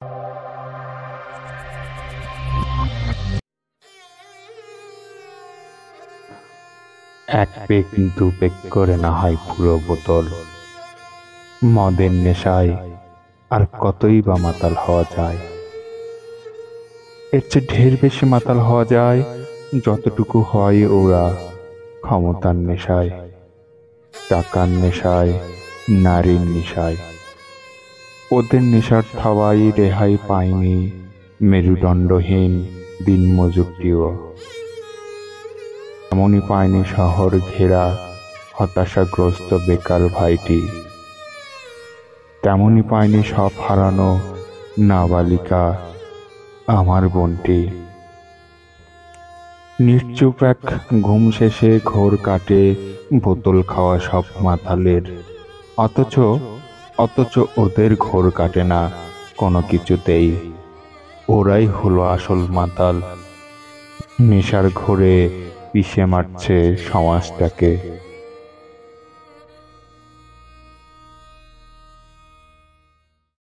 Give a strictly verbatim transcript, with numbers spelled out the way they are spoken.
এক পেক দু পেক করে না হয় পুরো বোতল, মদের নেশায় আর কতই বা মাতাল হওয়া যায়। এর চেয়ে ঢের বেশি মাতাল হওয়া যায় যতটুকু হয় ওরা ক্ষমতার নেশায়, টাকার নেশায়, নারীর নেশায়। ওদের নেশার থাবায় রেহাই পায়নি মেরুদণ্ডহীন দিনমজুরটিও। এমনই পায়নি শহর ঘেরা হতাশাগ্রস্ত বেকার ভাইটি, তেমনই পায়নি সব হারানো নাবালিকা আমার বোনটি। নিশ্চুপ এক ঘুম শেষে ঘোর কাটে বোতল খাওয়া সব মাতালের, অথচ অথচ ওদের ঘোর কাটে না কোনো কিছুতেই। ওরাই হলো আসল মাতাল, নেশার ঘোরে পিষে মারছে সমাজটাকে।